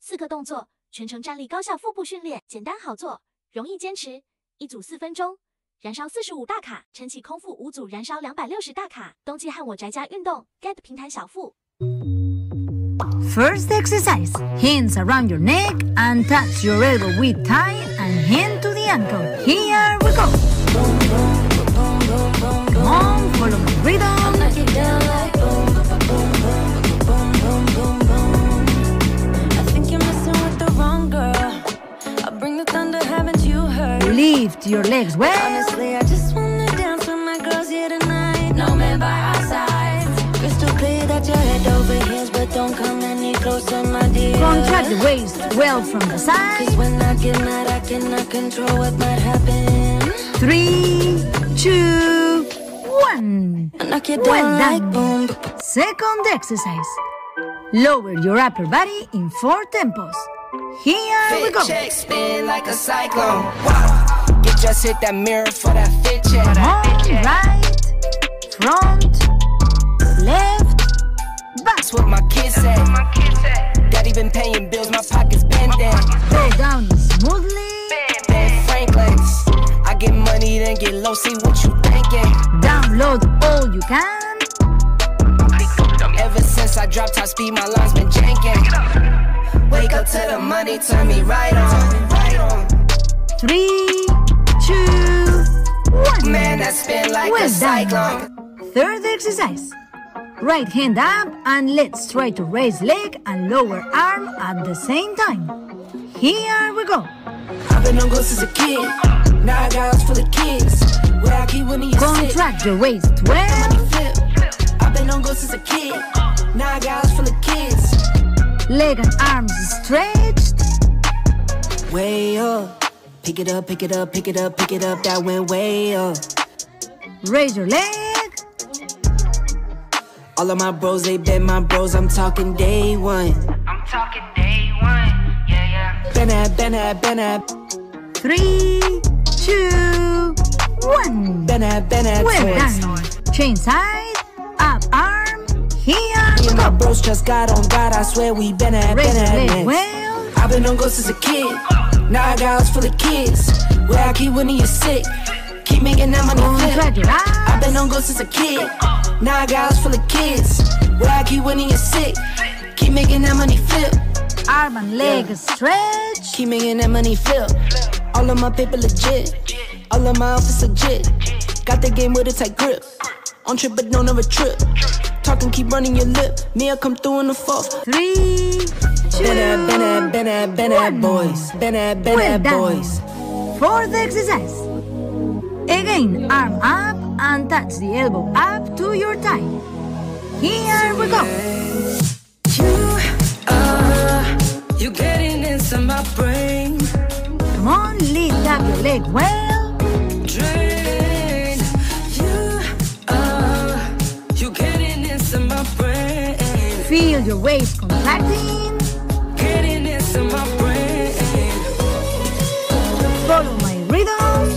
4个动作，全程站立高效腹部训练，简单好做，容易坚持。一组4分钟，燃烧45大卡，撑起空腹5组，燃烧260大卡。冬季和我宅家运动 ，Get 平弹小腹。 First exercise, hands around your neck and touch your elbow with thigh and hand to the ankle. Here we go. Come on, follow my rhythm. Lift your legs well. Honestly, I just wanna dance with my girls here tonight. No man by our sides. Crystal clear that you're head over heels, but don't come any closer, my dear. Contract the waist well from the side. 'Cause when I get mad, I cannot control what might happen. 3, 2, 1. I knock you Well down like done. boom. Second exercise. Lower your upper body in 4 tempos. Here we go. Fit check, spin like a cyclone. Wow. Get just hit that mirror for that fit check. Come on, right, front, left, back. That's what my kids say. Daddy been paying bills, my pockets bending. Go down smoothly. Ben Franklin's. I get money, then get low, see what you thinking. Download all you can. Ever since I dropped top speed, my line's been janking. Wake up to the money, turn me right on. 3, 2, 1. Man, that spin like Well a cyclone. done. Third exercise. Right hand up and let's try to raise leg and lower arm at the same time. Here we go. I've been on go since a kid. Now I got house full of kids. Where I keep winning, you sick. Contract your waist well. Money flip. I've been on go since a kid. Now I got house full of kids. Leg and arms stretched. Way up. Pick it up, pick it up, pick it up, pick it up. That went way up. Raise your leg. All of my bros, they been my bros. I'm talking day one. Yeah. Been at. 3, 2, 1. Been at. Well toys. done. Chain side, up arm. Here Me we and my go. bros just got on God. I swear we been at. Raise your leg next. well. I've been on go since a kid. Now I got house full of kids. Where I keep winning, you sick. Keep making that money Contract flip. your I've been abs. on go since a kid. Now I got house full of kids. Where I keep winning, you sick. Keep making that money flip. Arm and leg stretch. Keep making that money flip. All of my paper legit. All of my outfits legit. Got the game with a tight grip. On trip but don't ever trip. Talking, keep running your lip. Me, I come through in the fourth. 3, 2, Been at boys. Been Well at done. boys. Fourth exercise. Again, arm up and touch the elbow up to your thigh. Here we go. You getting into my brain. Come on, lift up your leg well. Drain. You getting into my brain. Feel your waist contracting. Getting into my brain. Follow my rhythm.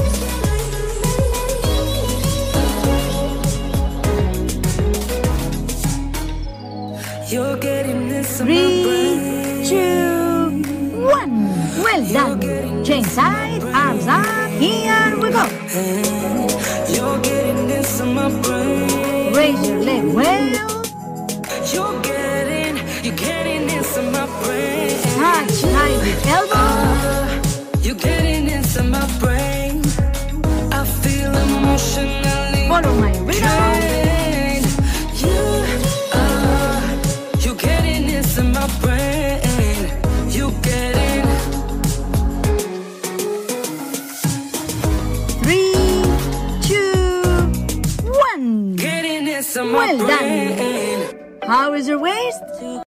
You're getting into my 3, brain. 2, 1. Well done. Chain side, arms up. Here we go. You're getting into my brain. Raise your leg well. You're getting into my brain. Touch high with elbow. You're getting into my brain. I feel emotionally Follow my rhythm. drained. You getting into my brain. You getting. 3, 2, 1. Getting into my Well done. brain. How is your waist?